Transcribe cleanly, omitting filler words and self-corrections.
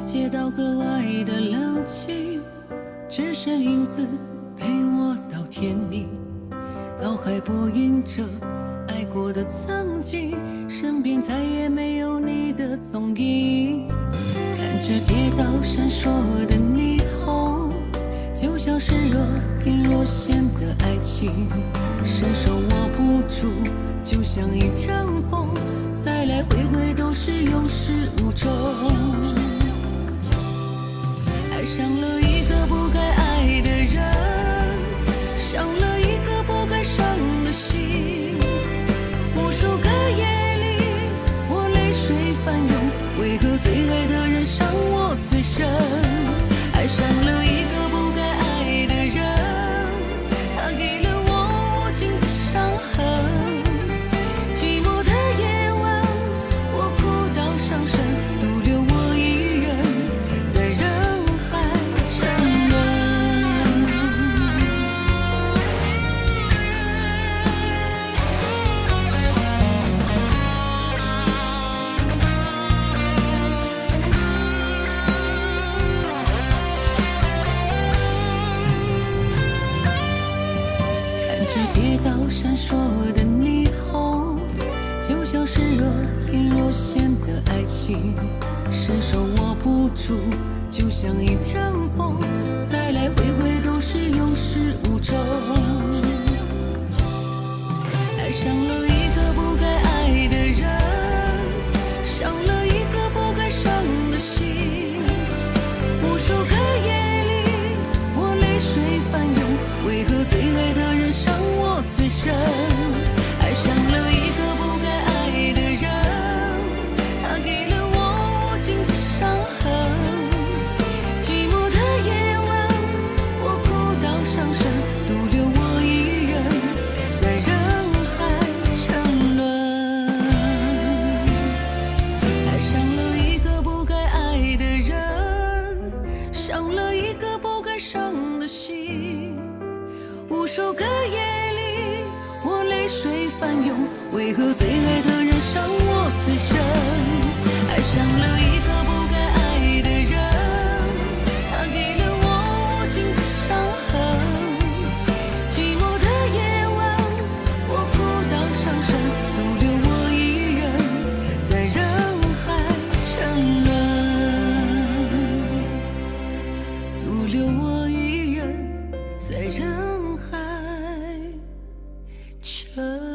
街道格外的冷清，只剩影子陪我到天明。脑海播映着爱过的曾经，身边再也没有你的踪影。看着街道闪烁的霓虹，就像是若隐若现的爱情，伸手握不住，就像一阵风，来来回回都是有始无终。爱上了一个不该爱的人，伤了一个不该伤的心。无数个夜里，我泪水翻涌，为何最爱的人伤我最深？爱上了一个不该爱的人，他给了我无尽的伤痕。寂寞的夜晚，我哭到伤神，独留我一人在人海沉沦。看着街道闪烁的霓虹，就像是若隐若现的爱情，伸手握不住，就像一阵风，来来回回都是有始无终。爱上了一个不该爱的人，伤了一个不该伤的心。无数个夜里，我泪水翻涌，为何最爱的人伤我最深？爱上了一个不该爱的人，他给了我无尽的伤痕。寂寞的夜晚，我哭到伤神，独留我一人在人海沉沦。爱上了一个不该爱的人，伤了一个不该伤的心。无数个夜里，我泪水翻涌，为何最爱的人伤我最深？爱上了一个不该爱的人，他给了我无尽的伤痕。寂寞的夜晚，我哭到伤神，独留我一人在人海沉沦，独留我一人在人海沉沦。